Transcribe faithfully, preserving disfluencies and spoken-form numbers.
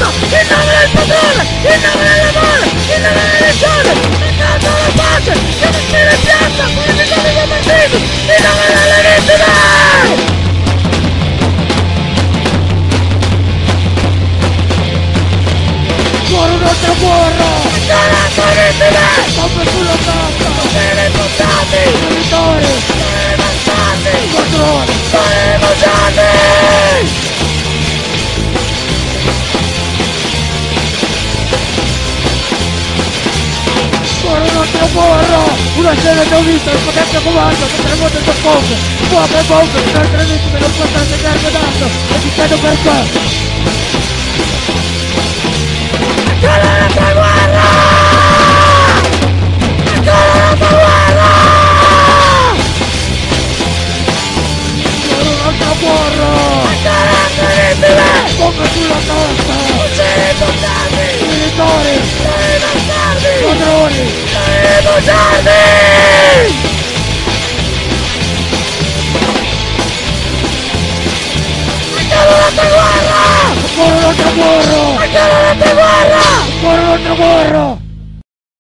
Stato, in nome del padrone, in nome del lavoro, in nome delle legioni, in nome della pace, che non si rimpiazza con i bisogni dei partiti, in nome delle vittime! Fuori un'altra guerra! Saranno vittime! Bombe sulla casa! Sono impostati! Territori! Sono avanzati! Controlli! Sono impostati! Fuori un'altra guerra! Una scena già vista, il potente comando, che tremoto il soccorso! Fuoco e bombe, le altre vittime non possono segnare guardando! E ti chiedo perché! Ancora un'altra guerra! Ancora un'altra guerra! Fuori un'altra guerra! Ancora altre vittime! Bombe sulla costa! Fucili impostati! Militari! Sono bastardi! Padroni! Sono bugiardi! Ancora un'altra guerra! Fuori un'altra guerra! Ancora un'altra guerra! Fuori un'altra guerra!